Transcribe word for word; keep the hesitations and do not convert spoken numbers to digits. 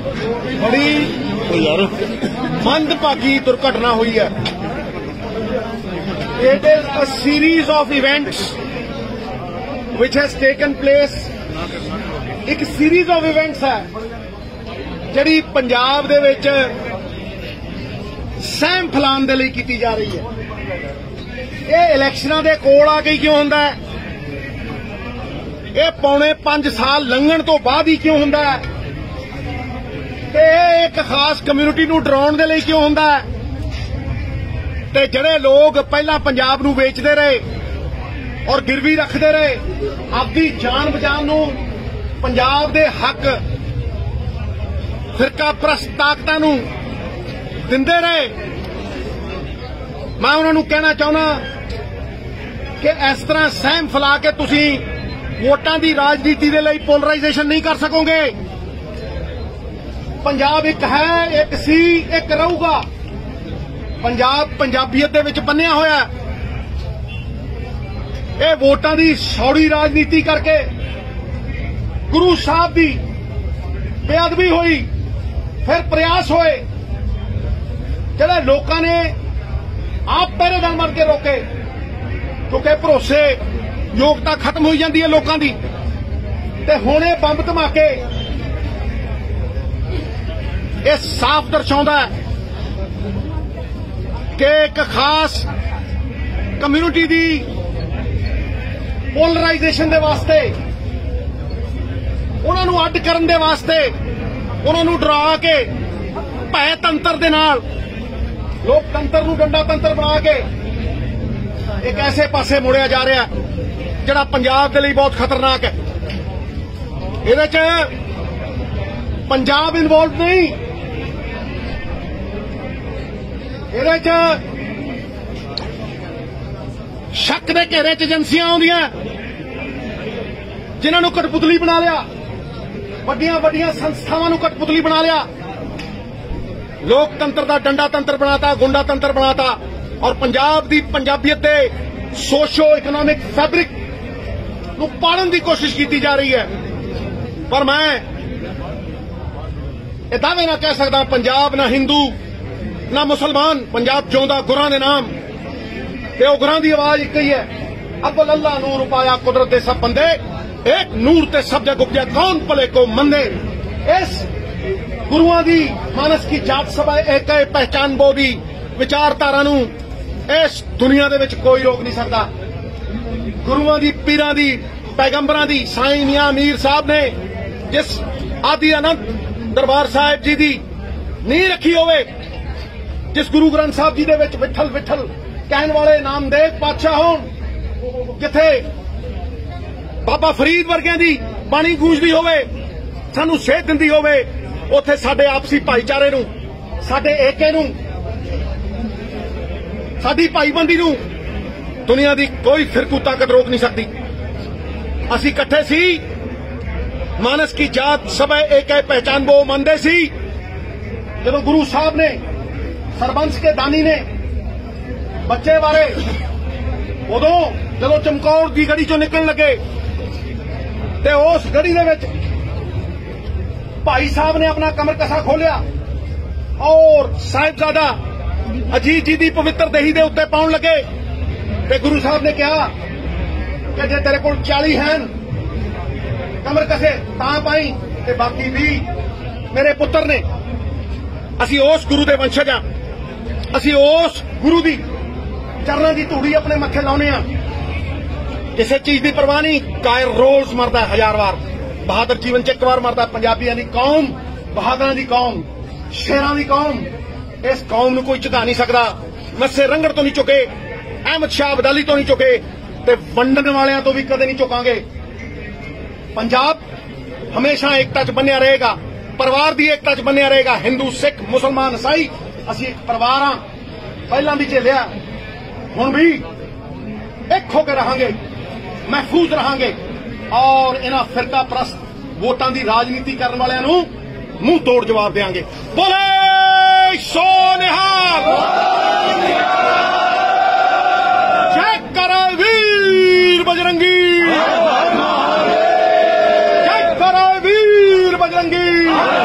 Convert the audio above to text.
बड़ी मंदभागी दुर्घटना हुई है। It is a series of events which has taken place। एक series of events है जिहड़ी पंजाब दे विच सहम फैलाउण दे लई कीती जा रही है। ये इलैक्शनां दे कोल आ के क्यों हुंदा है? ये पौने पांच साल लंघण तो बाद ही क्यों हुंदा है? ते एक खास कम्यूनिटी नूं डराउण दे लई क्यों हुंदा है? ते जिहड़े लोग पहला पंजाब नूं वेचदे रहे और गिरवी रखदे रहे, आपदी जान बचाउण नूं पंजाब दे हक फिरका परस्त ताकतां नूं दिंदे रहे, मैं उन्हां नूं कहना चाहुंदा कि इस तरह सहम फैला के तुसीं वोटां दी राजनीति दे लई पोलराइजेशन नहीं कर सकोगे। पंजाब एक है, एक सी, एक रहूगा। पंजाब पंजाबीयत दे विच बन्निया होया। ये वोटां दी सौड़ी राजनीति करके गुरु साहब दी बेअदबी हुई, फिर प्रयास होए जिहड़े लोकां ने आप पहरेदार बन के रोके, क्योंकि भरोसे योग्यता खत्म हो जाती है लोगों की। ते हुण ये बंब धमाके ये साफ दर्शाउंदा है कि एक खास कम्यूनिटी दी पोलराइजेशन दे वास्ते, उन्हां नूं अड्ड करन दे वास्ते, उन्हां नूं डरा के भय तंत्र दे नाल लोकतंत्र नूं डंडा तंत्र बना के एक ऐसे पासे मुड़िया जा रहा जिहड़ा पंजाब दे लई बहुत खतरनाक है। इहदे च पंजाब इन्वॉल्व नहीं, इहदे च शक दे घेरे च एजेंसियां आउंदियां जिन्हां नूं कठपुतली बना लिया, वड्डियां वड्डियां संस्थावां नूं कठपुतली बना लिया, लोकतंत्र दा डंडा तंत्र बनाता, गुंडा तंत्र बनाता और पंजाब दी पंजाबीयत दे सोशो इकोनॉमिक फैब्रिक नूं पाड़न दी कोशिश की जा रही है। पर मैं ये दावे ना कह सकता पंजाब ना हिंदू ना मुसलमान, पंजाब जिउंदा गुरां दे नाम ते ओ गुरां दी आवाज एक ही है। अव्वल अल्लाह नूर पाया कुदरत दे सब बंदे, एक नूर ते सब जग उपजे कौन भले को मंदे। इस गुरुआं दी मानस की जात सभा एक पहचान बोधी विचारधारा नूं इस दुनिया दे विच कोई रोक नहीं सकता। गुरुआं दी, पीरां दी, पैगंबरां दी, साईं मियां मीर साहब ने जिस आदि अनंत दरबार साहिब जी दी नींह रखी होवे, जिस गुरु ग्रंथ साहब जी दे विच विठल विठल कहण वाले नामदेव पातशाह होण, जिथे बाबा फरीद वर्गियां दी बाणी गूंजदी होवे, सानू सेध दिंदी होवे, उत्थे साडे आपसी भाईचारे नूं, साडे एके नूं, साडी भाईबंदी नूं दुनिया दी कोई फिरकू ताकत रोक नहीं सकती। असीं इकट्ठे सी, मानस की जात सब एक है पहचान वो मंदे सी। जदों गुरु साहब ने, सरबंस के दानी ने बच्चे बारे, उदों जदों चमकौर की गड़ी चों निकलण लगे ते उस गड़ी दे विच भाई साहब ने अपना कमर कसा खोलिया और साहिबजादा अजीत जी की पवित्र दही के उत्ते पाउण लगे ते गुरु साहब ने कहा कि जे तेरे कोल चाली हैं कमर कसे तां पाई ते बाकी भी मेरे पुत्र ने। असी उस गुरु दे वंशज हां, असी उस गुरु दी चरणों की धूड़ी अपने मत्थे लाउने आ। किसी चीज की परवाह नहीं। कायर रोज मरदा है हजार बार, बहादुर जीवन च एक बार मरदा। पंजाबियों की कौम, बहादुरां दी कौम, शेरां दी कौम, इस कौम नूं कोई झुका नहीं सकता। मस्से रंगड़ तो नहीं चुके, अहमद शाह अब्दाली तो नहीं चुके ते वंडन वालियां तो भी कदे नहीं चुकांगे। पंजाब हमेशा एकता च बन्निया रहेगा, परिवार की एकता च बन्निया रहेगा। हिंदू, सिख, मुसलमान, ईसाई, असी एक परिवार हाँ। पहला भी झेलिया, हुण भी एक होकर रहांगे, महफूज रहांगे और इन्हां फिरका परस्त वोटां दी राजनीति करने वालियां नूं मुंह तोड़ जवाब देंगे। बोले सो निहाल, जय करो वीर बजरंगी, जय करो वीर बजरंगी।